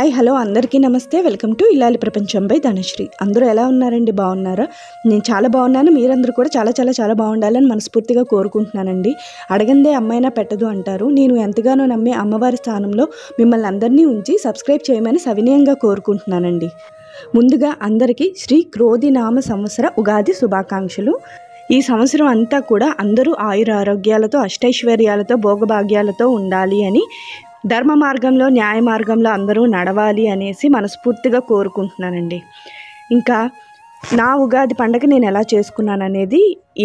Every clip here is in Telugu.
హాయ్ హలో అందరికీ నమస్తే. వెల్కమ్ టు ఇల్లాలి ప్రపంచం బై ధనశ్రీ. అందరూ ఎలా ఉన్నారండి? బాగున్నారా? నేను చాలా బాగున్నాను. మీరందరూ కూడా చాలా చాలా చాలా బాగుండాలని మనస్ఫూర్తిగా కోరుకుంటున్నానండి. అడగందే అమ్మైనా పెట్టదు అంటారు. నేను ఎంతగానో నమ్మే అమ్మవారి స్థానంలో మిమ్మల్ని అందరినీ ఉంచి సబ్స్క్రైబ్ చేయమని సవినయంగా కోరుకుంటున్నానండి. ముందుగా అందరికీ శ్రీ క్రోధినామ సంవత్సర ఉగాది శుభాకాంక్షలు. ఈ సంవత్సరం అంతా కూడా అందరూ ఆయుర ఆరోగ్యాలతో అష్టైశ్వర్యాలతో భోగభాగ్యాలతో ఉండాలి అని, ధర్మ మార్గంలో న్యాయ మార్గంలో అందరూ నడవాలి అనేసి మనస్ఫూర్తిగా కోరుకుంటున్నానండి. ఇంకా నా ఉగాది పండగ నేను ఎలా చేసుకున్నాను అనేది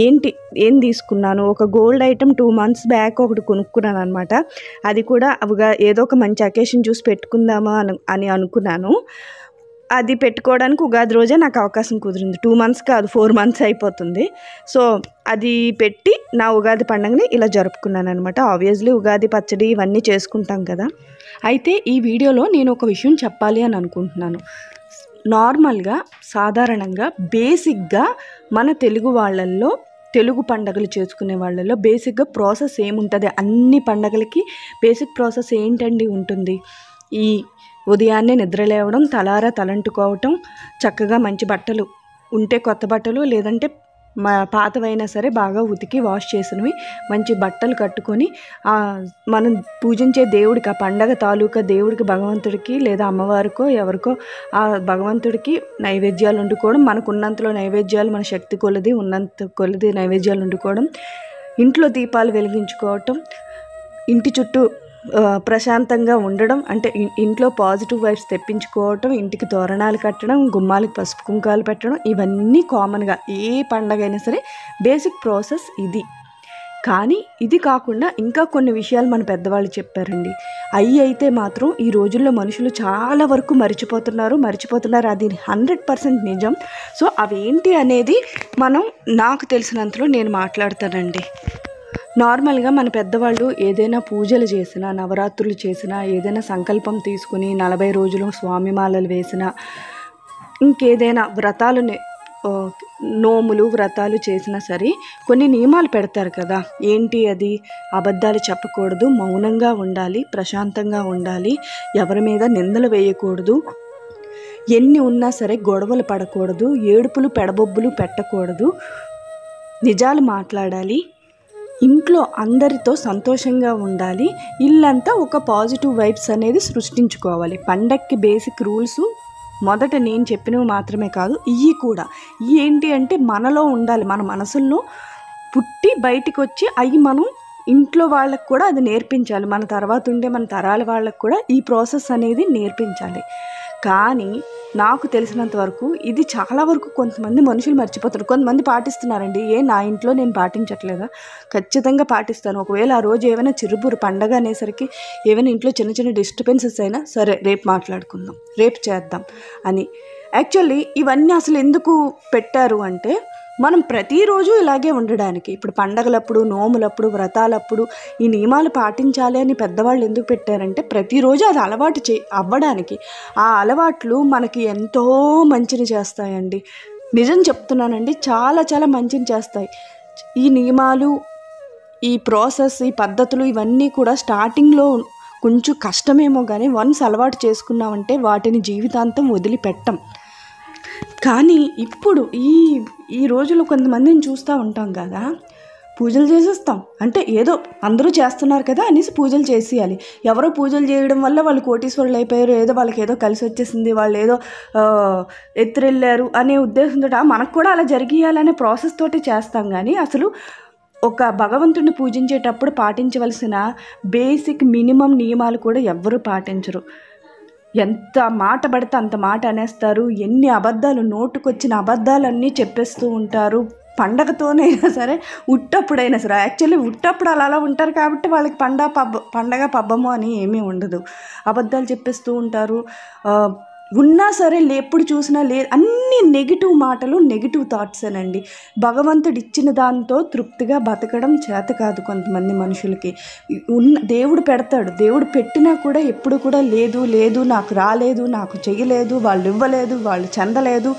ఏం తీసుకున్నాను, ఒక గోల్డ్ ఐటమ్ 2 months బ్యాక్ ఒకటి కొనుక్కున్నాను అనమాట. అది కూడా ఏదో ఒక మంచి అకేషన్ చూసి పెట్టుకుందామా అని అనుకున్నాను. అది పెట్టుకోవడానికి ఉగాది రోజే నాకు అవకాశం కుదిరింది. 2 months కాదు, 4 months అయిపోతుంది. సో అది పెట్టి నా ఉగాది పండుగని ఇలా జరుపుకున్నాను అనమాట. ఆబ్వియస్లీ ఉగాది పచ్చడి ఇవన్నీ చేసుకుంటాం కదా. అయితే ఈ వీడియోలో నేను ఒక విషయం చెప్పాలి అని అనుకుంటున్నాను. నార్మల్గా సాధారణంగా బేసిక్గా మన తెలుగు వాళ్ళల్లో, తెలుగు పండుగలు చేసుకునే వాళ్ళల్లో బేసిక్గా ప్రాసెస్ ఏముంటుంది? అన్ని పండుగలకి బేసిక్ ప్రాసెస్ ఏంటండి ఉంటుంది? ఈ ఉదయాన్నే నిద్ర లేవడం, తలారా తలంటుకోవటం, చక్కగా మంచి బట్టలు ఉంటే కొత్త బట్టలు, లేదంటే పాతవైనా సరే బాగా ఉతికి వాష్ చేసినవి మంచి బట్టలు కట్టుకొని మనం పూజించే దేవుడికి, ఆ పండగ తాలూకా దేవుడికి, భగవంతుడికి లేదా అమ్మవారికో ఎవరికో ఆ భగవంతుడికి నైవేద్యాలు వండుకోవడం, మనకు ఉన్నంతలో నైవేద్యాలు, మన శక్తి కొలది ఉన్నంత కొలది నైవేద్యాలు వండుకోవడం, ఇంట్లో దీపాలు వెలిగించుకోవటం, ఇంటి చుట్టూ ప్రశాంతంగా ఉండడం, అంటే ఇంట్లో పాజిటివ్ వైబ్స్ తెప్పించుకోవటం, ఇంటికి తోరణాలు కట్టడం, గుమ్మాలకు పసుపు కుంకాలు పెట్టడం, ఇవన్నీ కామన్గా ఏ పండగ అయినా సరే బేసిక్ ప్రాసెస్ ఇది. కానీ ఇది కాకుండా ఇంకా కొన్ని విషయాలు మన పెద్దవాళ్ళు చెప్పారండి. అవి అయితే మాత్రం ఈ రోజుల్లో మనుషులు చాలా వరకు మర్చిపోతున్నారు. అది 100% నిజం. సో అవేంటి అనేది నాకు తెలిసినంతలో నేను మాట్లాడతానండి. నార్మల్గా మన పెద్దవాళ్ళు ఏదైనా పూజలు చేసినా, నవరాత్రులు చేసినా, ఏదైనా సంకల్పం తీసుకుని 40 రోజులు స్వామిమాలలు వేసినా, ఇంకేదైనా నోములు వ్రతాలు చేసినా సరే కొన్ని నియమాలు పెడతారు కదా. ఏంటి అది? అబద్ధాలు చెప్పకూడదు, మౌనంగా ఉండాలి, ప్రశాంతంగా ఉండాలి, ఎవరి మీద నిందలు వేయకూడదు, ఎన్ని ఉన్నా సరే గొడవలు పడకూడదు, ఏడుపులు పెడబొబ్బులు పెట్టకూడదు, నిజాలు మాట్లాడాలి, ఇంట్లో అందరితో సంతోషంగా ఉండాలి, ఇల్లంతా ఒక పాజిటివ్ వైబ్స్ అనేది సృష్టించుకోవాలి. పండక్కి బేసిక్ రూల్స్ మొదట నేను చెప్పినవి మాత్రమే కాదు, ఇవి కూడా. ఇవి ఏంటి అంటే మనలో ఉండాలి, మన మనసుల్లో పుట్టి బయటికి వచ్చి అవి మనం ఇంట్లో వాళ్ళకు కూడా అది నేర్పించాలి. మన తర్వాత ఉండే మన తరాల వాళ్ళకు కూడా ఈ ప్రాసెస్ అనేది నేర్పించాలి. కానీ నాకు తెలిసినంత వరకు ఇది చాలా వరకు కొంతమంది మనుషులు మర్చిపోతారు. కొంతమంది పాటిస్తున్నారండి. నా ఇంట్లో నేను పాటించట్లేదా? ఖచ్చితంగా పాటిస్తాను. ఒకవేళ ఆ రోజు ఏమైనా చిరుబురు పండగ అనేసరికి ఏమైనా ఇంట్లో చిన్న చిన్న డిస్టర్బెన్సెస్ అయినా సరే, రేపు మాట్లాడుకుందాం, రేపు చేద్దాం అని. యాక్చువల్లీ ఇవన్నీ అసలు ఎందుకు పెట్టారు అంటే, మనం ప్రతిరోజు ఇలాగే ఉండడానికి. ఇప్పుడు పండగలప్పుడు, నోములప్పుడు, వ్రతాలప్పుడు ఈ నియమాలు పాటించాలి అని పెద్దవాళ్ళు ఎందుకు పెట్టారంటే, ప్రతిరోజు అది అలవాటు అవ్వడానికి. ఆ అలవాట్లు మనకి ఎంతో మంచిని చేస్తాయండి. నిజం చెప్తున్నానండి, చాలా చాలా మంచిని చేస్తాయి. ఈ నియమాలు, ఈ ప్రాసెస్, ఈ పద్ధతులు ఇవన్నీ కూడా స్టార్టింగ్లో కొంచెం కష్టమేమో కానీ వన్స్ అలవాటు చేసుకున్నామంటే వాటిని జీవితాంతం వదిలిపెట్టం. కానీ ఇప్పుడు ఈ రోజుల్లో కొంతమందిని చూస్తూ ఉంటాం కదా, పూజలు చేసేస్తాం అంటే ఏదో అందరూ చేస్తున్నారు కదా అనేసి పూజలు చేసేయాలి. ఎవరో పూజలు చేయడం వల్ల వాళ్ళు కోటీశ్వరులు అయిపోయారు, ఏదో వాళ్ళకి ఏదో కలిసి వచ్చేసింది, వాళ్ళు ఏదో ఎత్తురెళ్ళారు అనే ఉద్దేశంతో మనకు కూడా అలా జరిగియాలనే ప్రాసెస్ తోటి చేస్తాం. కానీ అసలు ఒక భగవంతుడిని పూజించేటప్పుడు పాటించవలసిన బేసిక్ మినిమం నియమాలు కూడా ఎవ్వరూ పాటించరు. ఎంత మాట పడితే అంత మాట అనేస్తారు. ఎన్ని అబద్ధాలు, నోటుకొచ్చిన అబద్ధాలన్నీ చెప్పేస్తూ ఉంటారు. పండగతోనైనా సరే, ఉట్టప్పుడైనా సరే. యాక్చువల్లీ ఉట్టప్పుడు అలా ఉంటారు కాబట్టి వాళ్ళకి పండగ పబ్బము అని ఏమీ ఉండదు. అబద్ధాలు చెప్పేస్తూ ఉంటారు. ఉన్నా సరే ఎప్పుడు చూసినా అన్ని నెగిటివ్ మాటలు, నెగిటివ్ థాట్సేనండి. భగవంతుడు ఇచ్చిన దాంతో తృప్తిగా బతకడం చేత కాదు కొంతమంది మనుషులకి. దేవుడు పెడతాడు, దేవుడు పెట్టినా కూడా ఎప్పుడు కూడా లేదు నాకు రాలేదు, నాకు చెయ్యలేదు, వాళ్ళు ఇవ్వలేదు, వాళ్ళు చెందలేదు,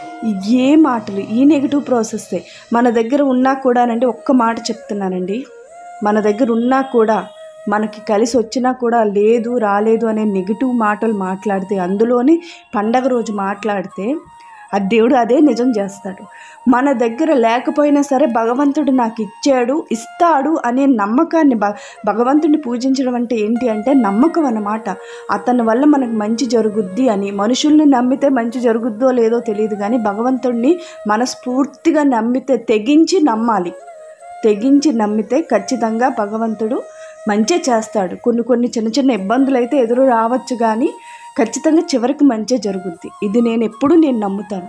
ఏ మాటలు, ఈ నెగిటివ్ ప్రాసెస్సే మన దగ్గర ఉన్నా కూడా. ఒక్క మాట చెప్తున్నానండి, మన దగ్గర ఉన్నా కూడా మనకి కలిసి వచ్చినా కూడా లేదు రాలేదు అనే నెగిటివ్ మాటలు మాట్లాడితే, అందులోని పండగ రోజు మాట్లాడితే అది దేవుడు అదే నిజం చేస్తాడు. మన దగ్గర లేకపోయినా సరే భగవంతుడు నాకు ఇచ్చాడు, ఇస్తాడు అనే నమ్మకాన్ని, భగవంతుడిని పూజించడం అంటే ఏంటి అంటే నమ్మకం అన్నమాట. అతని వల్ల మనకు మంచి జరుగుద్ది అని. మనుషుల్ని నమ్మితే మంచి జరుగుద్దో లేదో తెలియదు, కానీ భగవంతుడిని మనస్ఫూర్తిగా నమ్మితే, తెగించి నమ్మాలి. తెగించి నమ్మితే ఖచ్చితంగా భగవంతుడు మంచి చేస్తాడు. కొన్ని చిన్న చిన్న ఇబ్బందులు అయితే ఎదురు రావచ్చు, కానీ ఖచ్చితంగా చివరికి మంచి జరుగుద్ది. ఇది నేను నమ్ముతాను.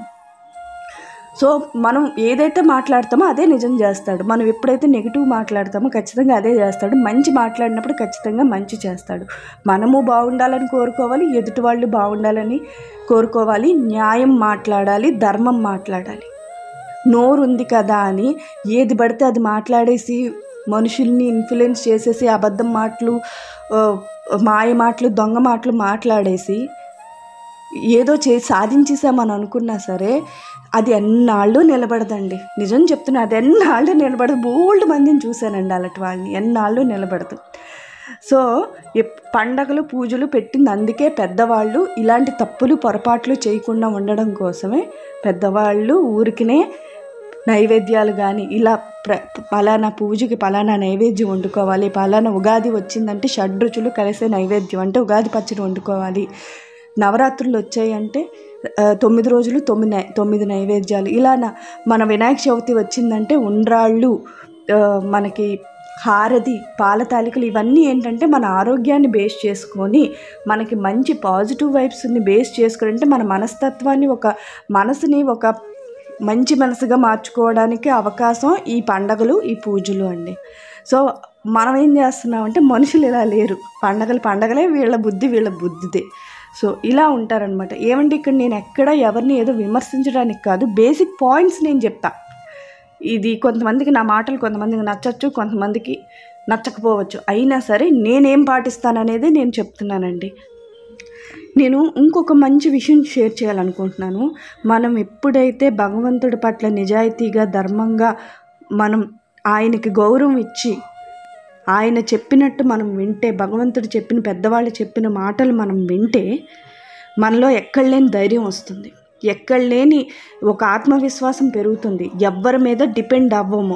సో మనం ఏదైతే మాట్లాడతామో అదే నిజం చేస్తాడు. మనం ఎప్పుడైతే నెగిటివ్ మాట్లాడతామో ఖచ్చితంగా అదే చేస్తాడు. మంచి మాట్లాడినప్పుడు ఖచ్చితంగా మంచి చేస్తాడు. మనము బాగుండాలని కోరుకోవాలి, ఎదుటి వాళ్ళు బాగుండాలని కోరుకోవాలి, న్యాయం మాట్లాడాలి, ధర్మం మాట్లాడాలి. నోరు ఉంది కదా అని ఏది పడితే అది మాట్లాడేసి మనుషుల్ని ఇన్ఫ్లుయెన్స్ చేసేసి అబద్ధం మాటలు, మాయ మాటలు, దొంగ మాటలు మాట్లాడేసి ఏదో సాధించేసామని అనుకున్నా సరే అది ఎన్నాళ్ళు నిలబడదండి. నిజం చెప్తున్నా, అది ఎన్నాళ్ళు నిలబడదు. బోల్డ్ మందిని చూశానండి అలాంటి వాళ్ళని, ఎన్నాళ్ళు నిలబడదు. సో పండగలు పూజలు పెట్టింది అందుకే పెద్దవాళ్ళు ఇలాంటి తప్పులు పొరపాట్లు చేయకుండా ఉండడం కోసమే పెద్దవాళ్ళు ఊరికినే నైవేద్యాలు కానీ ఇలా పలానా పూజకి పలానా నైవేద్యం వండుకోవాలి, పలానా ఉగాది వచ్చిందంటే షడ్రుచులు కలిసే నైవేద్యం అంటే ఉగాది పచ్చడి వండుకోవాలి, నవరాత్రులు వచ్చాయంటే 9 రోజులు 9 నైవేద్యాలు, ఇలా మన వినాయక చవితి వచ్చిందంటే ఉండ్రాళ్ళు, మనకి హారతి, పాల తాలికలు, ఇవన్నీ ఏంటంటే మన ఆరోగ్యాన్ని బేస్ చేసుకొని, మనకి మంచి పాజిటివ్ వైబ్స్ని బేస్ చేసుకొని, అంటే మన మనస్తత్వాన్ని, ఒక మనసుని ఒక మంచి మనసుగా మార్చుకోవడానికి అవకాశం ఈ పండగలు, ఈ పూజలు అండి. సో మనం ఏం చేస్తున్నామంటే మనుషులు ఇలా లేరు. పండగలే, వీళ్ళ బుద్ధిదే. సో ఇలా ఉంటారనమాట. ఏమంటే ఇక్కడ నేను ఎక్కడ ఎవరిని ఏదో విమర్శించడానికి కాదు, బేసిక్ పాయింట్స్ నేను చెప్తా. ఇది కొంతమందికి నా మాటలు కొంతమందికి నచ్చచ్చు, కొంతమందికి నచ్చకపోవచ్చు. అయినా సరే నేనేం పాటిస్తాననేది నేను చెప్తున్నానండి. నేను ఇంకొక మంచి విషయం షేర్ చేయాలనుకుంటున్నాను. మనం ఎప్పుడైతే భగవంతుడి పట్ల నిజాయితీగా, ధర్మంగా మనం ఆయనకి గౌరవం ఇచ్చి ఆయన చెప్పినట్టు మనం వింటే, భగవంతుడు చెప్పిన, పెద్దవాళ్ళు చెప్పిన మాటలు మనం వింటే మనలో ఎక్కడ లేని ధైర్యం వస్తుంది, ఎక్కడ లేని ఒక ఆత్మవిశ్వాసం పెరుగుతుంది. ఎవ్వరి మీద డిపెండ్ అవ్వము.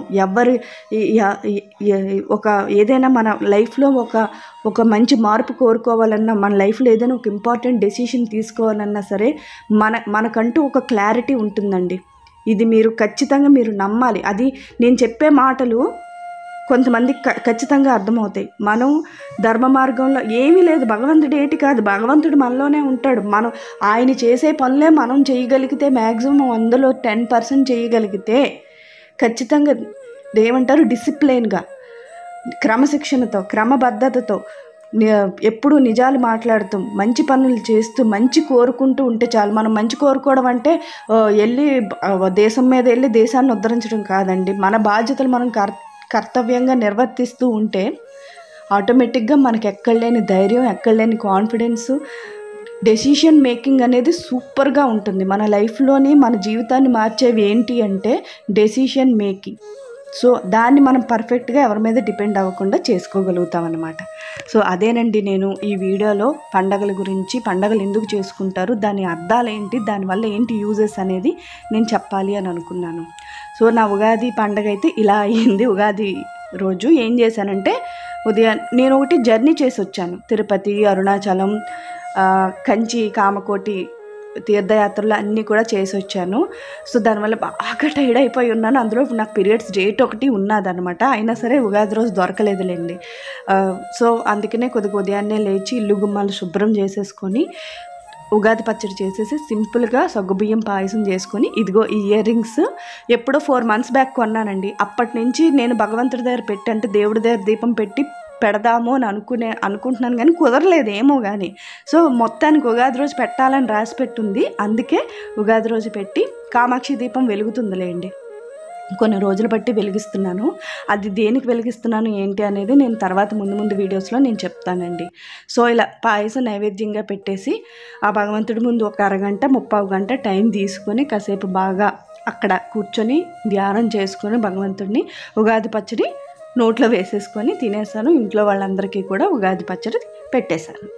ఏదైనా మన లైఫ్లో ఒక మంచి మార్పు కోరుకోవాలన్నా, మన లైఫ్లో ఏదైనా ఒక ఇంపార్టెంట్ డెసిషన్ తీసుకోవాలన్నా సరే మనకంటూ ఒక క్లారిటీ ఉంటుందండి. ఇది ఖచ్చితంగా మీరు నమ్మాలి. అది నేను చెప్పే మాటలు కొంతమందికి ఖచ్చితంగా అర్థమవుతాయి. మనం ధర్మ మార్గంలో ఏమీ లేదు, భగవంతుడు ఏటి కాదు, భగవంతుడు మనలోనే ఉంటాడు. మనం ఆయన చేసే పనులే మనం చేయగలిగితే, మ్యాక్సిమం 100లో 10% చేయగలిగితే ఖచ్చితంగా ఏమంటారు, డిసిప్లైన్గా, క్రమశిక్షణతో, క్రమబద్ధతతో, ఎప్పుడు నిజాలు మాట్లాడుతూ, మంచి పనులు చేస్తూ, మంచి కోరుకుంటూ ఉంటే చాలు. మనం మంచి కోరుకోవడం అంటే వెళ్ళి దేశం మీద వెళ్ళి దేశాన్ని ఉద్ధరించడం కాదండి. మన బాధ్యతలు మనం కర్తవ్యంగా నిర్వర్తిస్తూ ఉంటే ఆటోమేటిక్గా మనకి ఎక్కడ లేని ధైర్యం, ఎక్కడ లేని కాన్ఫిడెన్స్, డెసిషన్ మేకింగ్ అనేది సూపర్గా ఉంటుంది. మన లైఫ్లోని మన జీవితాన్ని మార్చేవి ఏంటి అంటే డెసిషన్ మేకింగ్. సో దాన్ని మనం పర్ఫెక్ట్గా ఎవరి మీద డిపెండ్ అవ్వకుండా చేసుకోగలుగుతాం అన్నమాట. సో అదేనండి నేను ఈ వీడియోలో పండగల గురించి, పండగలు ఎందుకు చేసుకుంటారు, దాని అర్థాలు ఏంటి, దానివల్ల ఏంటి యూజెస్ అనేది నేను చెప్పాలి అని అనుకున్నాను. సో నా ఉగాది పండగ అయితే ఇలా అయ్యింది. ఉగాది రోజు ఏం చేశానంటే, ఉదయం నేను ఒకటి జర్నీ చేసి వచ్చాను. తిరుపతి, అరుణాచలం, కంచి, కామకోటి తీర్థయాత్రలు అన్నీ కూడా చేసి వచ్చాను. సో దానివల్ల బాగా టైర్డ్ అయిపోయి ఉన్నాను. అందులో నాకు పీరియడ్స్ డేట్ ఒకటి ఉన్నదనమాట. అయినా సరే ఉగాది రోజు దొరకలేదులేండి. సో అందుకనే కొద్దిగా ఉదయాన్నే లేచి ఇల్లు గుమ్మాలు శుభ్రం చేసేసుకొని ఉగాది పచ్చడి చేసేసి సింపుల్గా సగ్గుబియ్యం పాయసం చేసుకొని, ఇదిగో ఈ ఇయర్ రింగ్స్ ఎప్పుడో 4 months బ్యాక్ కొన్నానండి. అప్పటి నుంచి నేను భగవంతుడి దగ్గర పెట్టి, అంటే దేవుడి దగ్గర దీపం పెట్టి పెడదాము అని అనుకుంటున్నాను, కానీ కుదరలేదు ఏమో కానీ. సో మొత్తానికి ఉగాది రోజు పెట్టాలని రాసి పెట్టుంది. అందుకే ఉగాది రోజు పెట్టి కామాక్షి దీపం వెలుగుతుందిలేండి. కొన్ని రోజులు బట్టి వెలిగిస్తున్నాను. అది దేనికి వెలిగిస్తున్నాను ఏంటి అనేది నేను తర్వాత ముందు వీడియోస్లో నేను చెప్తానండి. సో ఇలా పాయసం నైవేద్యంగా పెట్టేసి ఆ భగవంతుడి ముందు ఒక అరగంట 30 గంట టైం తీసుకొని కాసేపు బాగా అక్కడ కూర్చొని ధ్యానం చేసుకొని భగవంతుడిని ఉగాది పచ్చడి నోట్లో వేసేసుకొని తినేసాను. ఇంట్లో వాళ్ళందరికీ కూడా ఉగాది పచ్చడి పెట్టేశాను.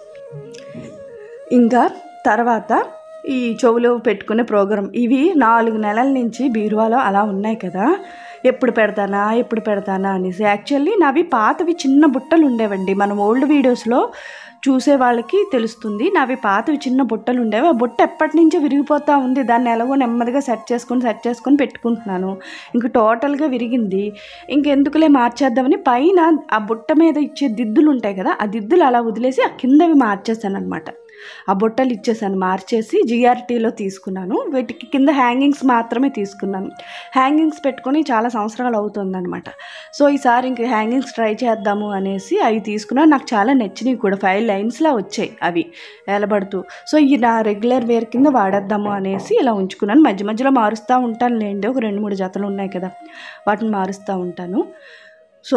ఇంకా తర్వాత ఈ చెవులో పెట్టుకునే ప్రోగ్రాం ఇవి 4 నెలల నుంచి బీరువాలో అలా ఉన్నాయి కదా, ఎప్పుడు పెడతానా అనేసి. యాక్చువల్లీ నావి పాతవి చిన్న బుట్టలు ఉండేవండి. మనం ఓల్డ్ వీడియోస్లో చూసే వాళ్ళకి తెలుస్తుంది. నావి పాతవి చిన్న బుట్టలు ఉండేవి. ఆ బుట్ట ఎప్పటి నుంచో విరిగిపోతూ ఉంది. దాన్ని ఎలాగో నెమ్మదిగా సెట్ చేసుకొని పెట్టుకుంటున్నాను. ఇంక టోటల్గా విరిగింది. ఇంకెందుకులే మార్చేద్దామని పైన ఆ బుట్ట మీద ఇచ్చే దిద్దులు ఉంటాయి కదా, ఆ దిద్దులు అలా వదిలేసి ఆ కిందవి మార్చేసాను అనమాట. ఆ బుట్టలు ఇచ్చేసాను, మార్చేసి జిఆర్టీలో తీసుకున్నాను. వీటికి కింద హ్యాంగింగ్స్ మాత్రమే తీసుకున్నాను. హ్యాంగింగ్స్ పెట్టుకొని చాలా సంవత్సరాలు అవుతుందన్నమాట. సో ఈసారి ఇంక హ్యాంగింగ్స్ ట్రై చేద్దాము అనేసి అవి తీసుకున్నాను. నాకు చాలా నచ్చినవి కూడా, 5 లైన్స్లా వచ్చాయి అవి ఏలబడుతూ. సో ఈ నా రెగ్యులర్ వేర్ కింద వాడేద్దాము అనేసి ఇలా ఉంచుకున్నాను. మధ్య మధ్యలో మారుస్తూ ఉంటాను లేండి, ఒక 2-3 జతలు ఉన్నాయి కదా, వాటిని మారుస్తూ ఉంటాను. సో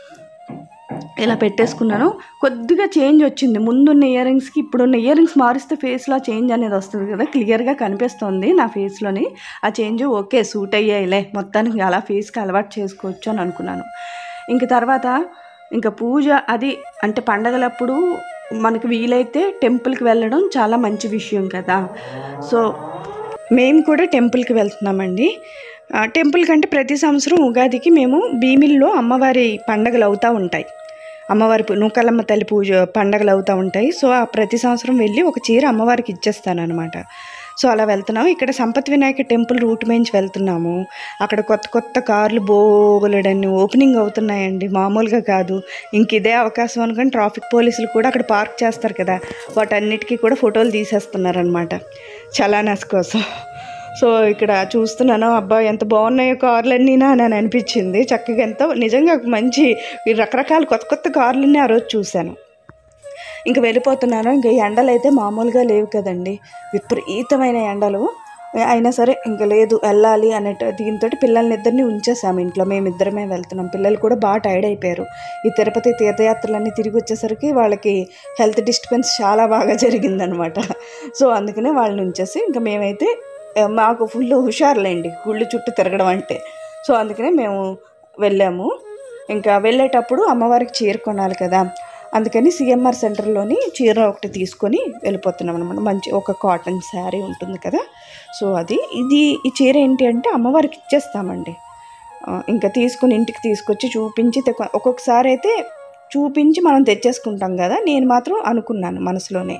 ఇలా పెట్టేసుకున్నాను. కొద్దిగా చేంజ్ వచ్చింది. ముందున్న ఇయర్ రింగ్స్కి ఇప్పుడున్న ఇయర్ రింగ్స్ మారిస్తే ఫేస్లో చేంజ్ అనేది వస్తుంది కదా, క్లియర్గా కనిపిస్తుంది నా ఫేస్లోని. ఆ చేంజ్ ఓకే, సూట్ అయ్యాయిలే, మొత్తానికి అలా ఫేస్కి అలవాటు చేసుకోవచ్చు అని అనుకున్నాను. ఇంక తర్వాత ఇంకా పూజ అది అంటే పండగలప్పుడు మనకు వీలైతే టెంపుల్కి వెళ్ళడం చాలా మంచి విషయం కదా. సో మేము కూడా టెంపుల్కి వెళ్తున్నామండి. టెంపుల్ కంటే ప్రతి సంవత్సరం ఉగాదికి మేము భీమిల్లో అమ్మవారి పండగలు అవుతూ ఉంటాయి. అమ్మవారి నూకలమ్మ తల్లి పూజ పండగలు అవుతూ ఉంటాయి. సో ఆ ప్రతి సంవత్సరం వెళ్ళి ఒక చీర అమ్మవారికి ఇచ్చేస్తాను అనమాట. సో అలా వెళ్తున్నాము. ఇక్కడ సంపత్ వినాయక టెంపుల్ రూట్ మేంచి వెళ్తున్నాము. అక్కడ కొత్త కార్లు బోలెడన్ని ఓపెనింగ్ అవుతున్నాయండి, మామూలుగా కాదు. ఇంక ఇదే అవకాశం అనుకుని ట్రాఫిక్ పోలీసులు కూడా అక్కడ పార్క్ చేస్తారు కదా, వాటన్నిటికీ కూడా ఫోటోలు తీసేస్తున్నారనమాట చలానాస్ కోసం. సో ఇక్కడ చూస్తున్నాను, అబ్బా ఎంత బాగున్నాయో కార్లన్నీనా అని అనిపించింది. చక్కగా ఎంతో నిజంగా మంచి రకరకాల కొత్త కార్లన్నీ ఆ రోజు చూశాను. ఇంక వెళ్ళిపోతున్నాను. ఇంకా ఎండలు అయితే మామూలుగా లేవు కదండి, విపరీతమైన ఎండలు. అయినా సరే ఇంక లేదు వెళ్ళాలి అన్నట్టు దీంతో పిల్లల్ని ఇద్దరిని ఉంచేసాము ఇంట్లో. మేమిద్దరమే వెళ్తున్నాం. పిల్లలు కూడా బాగా టైర్డ్ అయిపోయారు. ఈ తిరుపతి తీర్థయాత్రలన్నీ తిరిగి వచ్చేసరికి వాళ్ళకి హెల్త్ డిస్టర్బెన్స్ చాలా బాగా జరిగిందనమాట. సో అందుకనే వాళ్ళని ఉంచేసి ఇంకా మేమైతే మాకు ఫుల్ హుషారులేండి గుళ్ళు చుట్టూ తిరగడం అంటే. సో అందుకనే మేము వెళ్ళాము. ఇంకా వెళ్ళేటప్పుడు అమ్మవారికి చీర కొనాలి కదా, అందుకని సిఎంఆర్ సెంటర్లోని చీర ఒకటి తీసుకొని వెళ్ళిపోతున్నాం అనమాట. మంచి ఒక కాటన్ శారీ ఉంటుంది కదా, సో ఈ చీర ఏంటి అంటే అమ్మవారికి ఇచ్చేస్తామండి. ఇంకా తీసుకుని ఇంటికి తీసుకొచ్చి చూపించి ఒక్కొక్కసారి అయితే చూపించి మనం తెచ్చేసుకుంటాం కదా. నేను మాత్రం అనుకున్నాను మనసులోనే,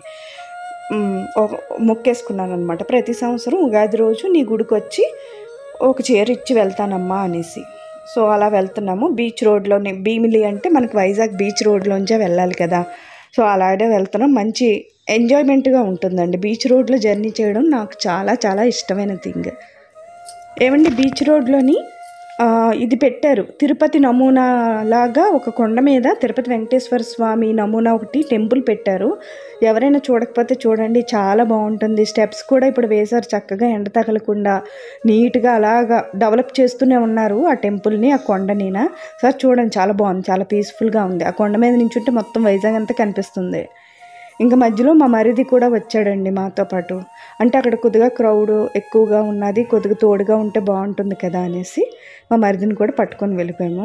మొక్కేసుకున్నాను అనమాట. ప్రతి సంవత్సరం ఉగాది రోజు నీ గుడికి వచ్చి ఒక చీర ఇచ్చి వెళ్తానమ్మా అనేసి. సో అలా వెళ్తున్నాము. బీచ్ రోడ్లోనే, భీమిలి అంటే మనకి వైజాగ్ బీచ్ రోడ్లోంచే వెళ్ళాలి కదా, సో అలాగే వెళ్తున్నాం. మంచి ఎంజాయ్మెంట్గా ఉంటుందండి బీచ్ రోడ్లో జర్నీ చేయడం. నాకు చాలా చాలా ఇష్టమైన థింగ్. ఏమండి బీచ్ రోడ్లోని ఇది పెట్టారు, తిరుపతి నమూనా లాగా ఒక కొండ మీద తిరుపతి వెంకటేశ్వర స్వామి నమూనా ఒకటి టెంపుల్ పెట్టారు. ఎవరైనా చూడకపోతే చూడండి, చాలా బాగుంటుంది. స్టెప్స్ కూడా ఇప్పుడు వేశారు చక్కగా, ఎండ తగలకుండా నీట్గా అలాగా డెవలప్ చేస్తూనే ఉన్నారు ఆ టెంపుల్ని, ఆ కొండనినా. సార్ చూడండి, చాలా బాగుంది, చాలా పీస్ఫుల్గా ఉంది. ఆ కొండ మీద నించుంటే మొత్తం వైజాగ్ అంతా కనిపిస్తుంది. ఇంకా మధ్యలో మా మరిది కూడా వచ్చాడండి మాతో పాటు. అంటే అక్కడ కొద్దిగా క్రౌడ్ ఎక్కువగా ఉన్నది, కొద్దిగా తోడుగా ఉంటే బాగుంటుంది కదా అనేసి మా మరిదిని కూడా పట్టుకొని వెళ్ళిపోయాము.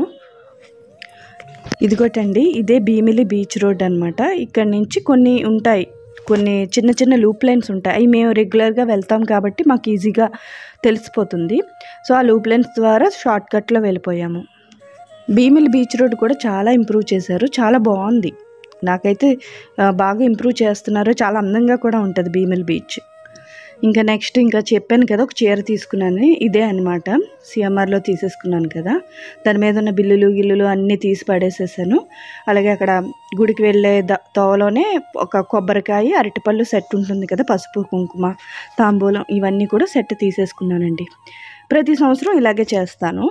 ఇదిగోటండి, ఇదే భీమిలి బీచ్ రోడ్ అనమాట. ఇక్కడ నుంచి కొన్ని ఉంటాయి, కొన్ని చిన్న చిన్న లూప్ లైన్స్ ఉంటాయి. అవి మేము రెగ్యులర్గా వెళ్తాం కాబట్టి మాకు ఈజీగా తెలిసిపోతుంది. సో ఆ లూప్ లైన్స్ ద్వారా షార్ట్కట్లో వెళ్ళిపోయాము. భీమిలి బీచ్ రోడ్ కూడా చాలా ఇంప్రూవ్ చేశారు, చాలా బాగుంది. నాకైతే బాగా ఇంప్రూవ్ చేస్తున్నారు, చాలా అందంగా కూడా ఉంటుంది భీమిలి బీచ్. ఇంకా నెక్స్ట్ ఇంకా చెప్పాను కదా, ఒక చీర తీసుకున్నాను. ఇదే అనమాట, సిఎంఆర్లో తీసేసుకున్నాను కదా. దాని మీద ఉన్న బిల్లులు అన్నీ తీసి పడేసేసాను. అలాగే అక్కడ గుడికి వెళ్ళే తోవలోనే ఒక కొబ్బరికాయ, అరటిపళ్ళు సెట్ ఉంటుంది కదా, పసుపు కుంకుమ తాంబూలం ఇవన్నీ కూడా సెట్ తీసేసుకున్నానండి. ప్రతి సంవత్సరం ఇలాగే చేస్తాను.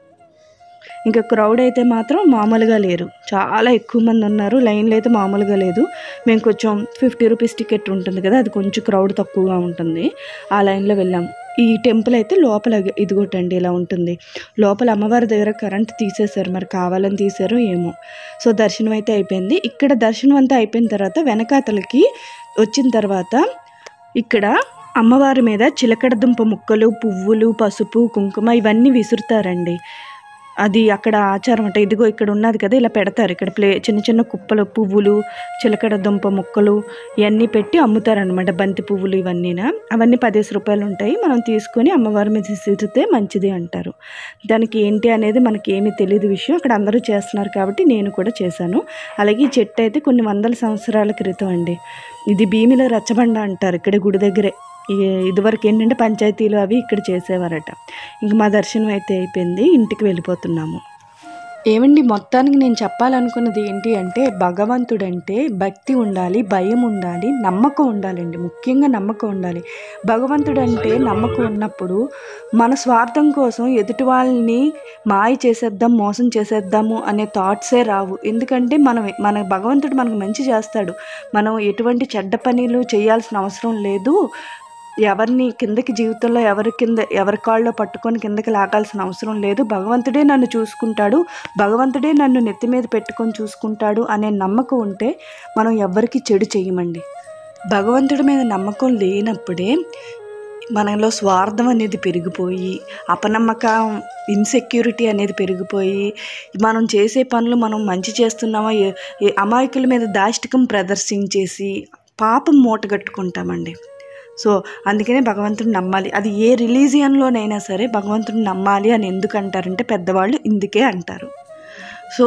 ఇంకా క్రౌడ్ అయితే మాత్రం మామూలుగా లేరు, చాలా ఎక్కువ మంది ఉన్నారు. లైన్లో అయితే మామూలుగా లేదు. మేము కొంచెం 50 రూపీస్ టికెట్ ఉంటుంది కదా, అది కొంచెం క్రౌడ్ తక్కువగా ఉంటుంది. ఆ లైన్లో వెళ్ళాము. ఈ టెంపుల్ అయితే లోపల ఇదిగోటండి ఇలా ఉంటుంది. లోపల అమ్మవారి దగ్గర కరెంట్ తీసేశారు, మరి కావాలని తీసారో ఏమో. సో దర్శనం అయితే అయిపోయింది. ఇక్కడ దర్శనం అంతా అయిపోయిన తర్వాత వెనకాతలకి వచ్చిన తర్వాత ఇక్కడ అమ్మవారి మీద చిలకడ దుంప ముక్కలు, పువ్వులు, పసుపు, కుంకుమ ఇవన్నీ విసురుతారండి. అది అక్కడ ఆచారం అంటే ఇదిగో ఇక్కడ ఉన్నది కదా, ఇలా పెడతారు. ఇక్కడ చిన్న చిన్న కుప్పలు పువ్వులు, చిలకడ దుంప ముక్కలు ఇవన్నీ పెట్టి అమ్ముతారనమాట. బంతి పువ్వులు అవన్నీ 10 రూపాయలు ఉంటాయి. మనం తీసుకొని అమ్మవారి మీద విసిరితే మంచిది అంటారు. దానికి ఏంటి అనేది మనకి ఏమీ తెలియదు విషయం. అక్కడ అందరూ చేస్తున్నారు కాబట్టి నేను కూడా చేశాను. అలాగే ఈ చెట్టు అయితే కొన్ని వందల సంవత్సరాల క్రితం అండి. ఇది భీమిల రచ్చబండ అంటారు ఇక్కడ గుడి దగ్గరే. ఇదివరకు ఏంటంటే పంచాయతీలు అవి ఇక్కడ చేసేవారట. ఇంక మా దర్శనం అయితే అయిపోయింది, ఇంటికి వెళ్ళిపోతున్నాము. ఏమండి, మొత్తానికి నేను చెప్పాలనుకున్నది ఏంటి అంటే, భగవంతుడంటే భక్తి ఉండాలి, భయం ఉండాలి, నమ్మకం ఉండాలండి. ముఖ్యంగా నమ్మకం ఉండాలి. భగవంతుడు అంటే నమ్మకం ఉన్నప్పుడు మన స్వార్థం కోసం ఎదుటి వాళ్ళని మాయ చేసేద్దాం, మోసం చేసేద్దాము అనే థాట్సే రావు. ఎందుకంటే మన భగవంతుడు మనకు మంచి చేస్తాడు. మనం ఎటువంటి చెడ్డ పనులు చేయాల్సిన అవసరం లేదు. ఎవరిని కిందకి జీవితంలో ఎవరి కాళ్ళలో పట్టుకొని కిందకి లాగాల్సిన అవసరం లేదు. భగవంతుడే నన్ను చూసుకుంటాడు, భగవంతుడే నన్ను నెత్తి మీద పెట్టుకొని చూసుకుంటాడు అనే నమ్మకం ఉంటే మనం ఎవ్వరికి చెడు చేయమండి. భగవంతుడి మీద నమ్మకం లేనప్పుడే మనలో స్వార్థం అనేది పెరిగిపోయి, అపనమ్మకం, ఇన్సెక్యూరిటీ అనేది పెరిగిపోయి, మనం చేసే పనులు మనం మంచి చేస్తున్నామా అమాయకుల మీద దాష్టికం ప్రదర్శించేసి పాపం మూటగట్టుకుంటామండి. సో అందుకనే భగవంతుడిని నమ్మాలి. అది ఏ రిలీజియన్లోనైనా సరే భగవంతుడిని నమ్మాలి అని ఎందుకు అంటారంటే పెద్దవాళ్ళు ఇందుకే అంటారు. సో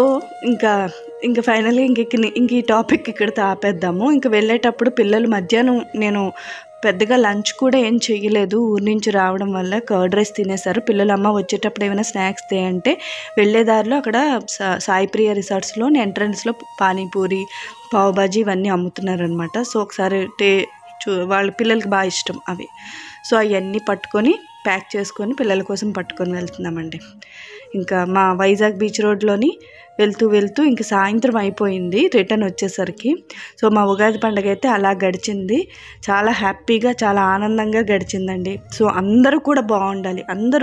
ఇంకా ఫైనల్గా ఇంక ఈ టాపిక్ ఇక్కడితో ఆపేద్దాము. ఇంక వెళ్ళేటప్పుడు పిల్లలు మధ్యాహ్నం నేను పెద్దగా లంచ్ కూడా ఏం చేయలేదు, ఊరి నుంచి రావడం వల్ల కర్డ్ రైస్ తినేశారు పిల్లలు. అమ్మ వచ్చేటప్పుడు ఏమైనా స్నాక్స్ అంటే వెళ్ళేదారిలో అక్కడ సాయిప్రియ రిసార్ట్స్లో ఎంట్రన్స్లో పానీపూరి, పావ్ బాజీ ఇవన్నీ అమ్ముతున్నారనమాట. సో ఒకసారి వాళ్ళ పిల్లలకి బాగా ఇష్టం అవి. సో అవన్నీ పట్టుకొని ప్యాక్ చేసుకొని పిల్లల కోసం పట్టుకొని వెళ్తున్నామండి. ఇంకా మా వైజాగ్ బీచ్ రోడ్లోని వెళ్తూ ఇంక సాయంత్రం అయిపోయింది రిటర్న్ వచ్చేసరికి. సో మా ఉగాది పండుగ అయితే అలా గడిచింది. చాలా హ్యాపీగా, చాలా ఆనందంగా గడిచిందండి. సో అందరూ కూడా బాగుండాలి, అందరూ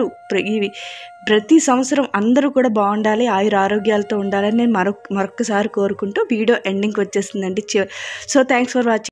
ప్రతి సంవత్సరం అందరూ కూడా బాగుండాలి, ఆరోగ్యాలతో ఉండాలని నేను మరొకసారి కోరుకుంటూ వీడియో ఎండింగ్కి వచ్చేసిందండి. So thanks for watching.